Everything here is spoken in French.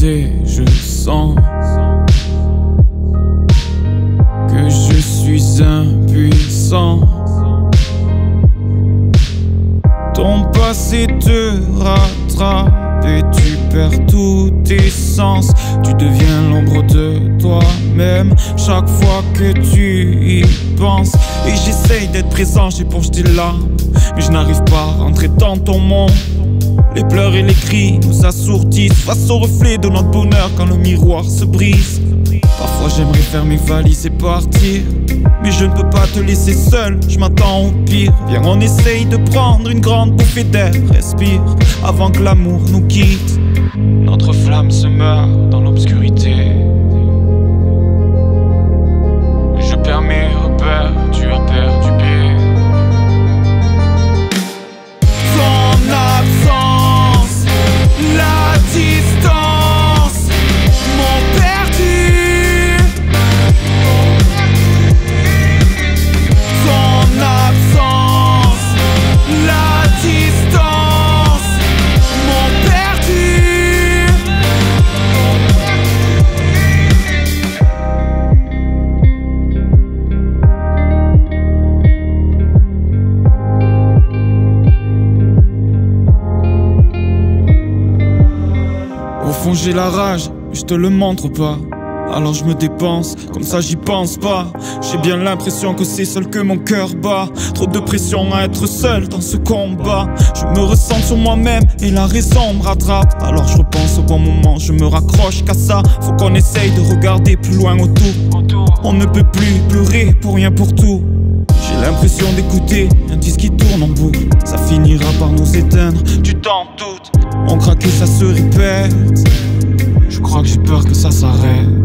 vérité, je sens que je suis impuissant. Ton passé te rattrape et tu perds tous tes sens. Tu deviens l'ombre de toi-même chaque fois que tu y penses. Et j'essaye d'être présent, j'éponge tes larmes, mais je n'arrive pas à rentrer dans ton monde. Les pleurs et les cris nous assourdissent face au reflet de notre bonheur quand le miroir se brise. Parfois j'aimerais faire mes valises et partir, mais je ne peux pas te laisser seul, je m'attends au pire. Viens, on essaye de prendre une grande bouffée d'air. Respire avant que l'amour nous quitte. Notre flamme se meurt dans l'obscurité. Je perds mes repères, tu as perdu pied. Ton absence, la distance m'ont perdu. Ton absence, la distance m'ont perdu. Au fond j'ai la rage, mais je te le montre pas. Alors je me dépense, comme ça j'y pense pas. J'ai bien l'impression que c'est seul que mon cœur bat. Trop de pression à être seul dans ce combat. Je me ressens sur moi-même et la raison me rattrape. Alors je repense au bon moment, je me raccroche qu'à ça. Faut qu'on essaye de regarder plus loin autour. On ne peut plus pleurer pour rien pour tout. J'ai l'impression d'écouter un disque qui tourne en boucle. Ça finira par nous éteindre, tu t'en doutes. On craque et ça se répète. Je crois que j'ai peur que ça s'arrête.